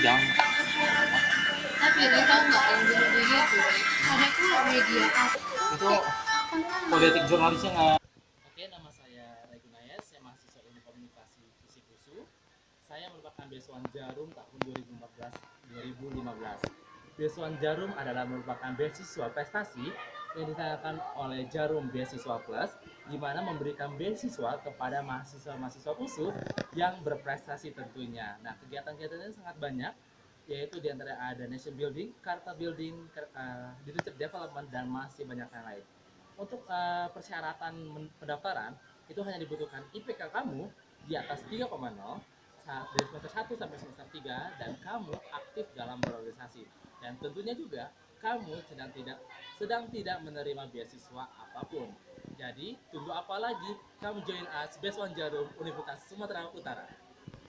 panjang. Tapi lo tau nggak yang dulu-dulu tuh ada tuh media apa Itu politik jurnalisnya nggak. Oke, nama saya Ray Gunayes, saya mahasiswa Ilmu Komunikasi Fisip USU. Saya merupakan beasiswa Jarum tahun 2014-2015. Beasiswa Jarum adalah merupakan beasiswa prestasi yang ditanyakan oleh Jarum Beasiswa Plus, di mana memberikan beasiswa kepada mahasiswa-mahasiswa USU yang berprestasi tentunya. Nah, kegiatan-kegiatannya sangat banyak, yaitu diantara ada nation building, character building, leadership development, dan masih banyak yang lain. Untuk persyaratan pendaftaran itu hanya dibutuhkan IPK kamu di atas 3,0 dari semester 1 sampai semester 3 dan kamu aktif dalam berorganisasi, dan tentunya juga kamu sedang tidak menerima beasiswa apapun. Jadi tunggu apa lagi, kamu join us Beasiswa Jarum Universitas Sumatera Utara.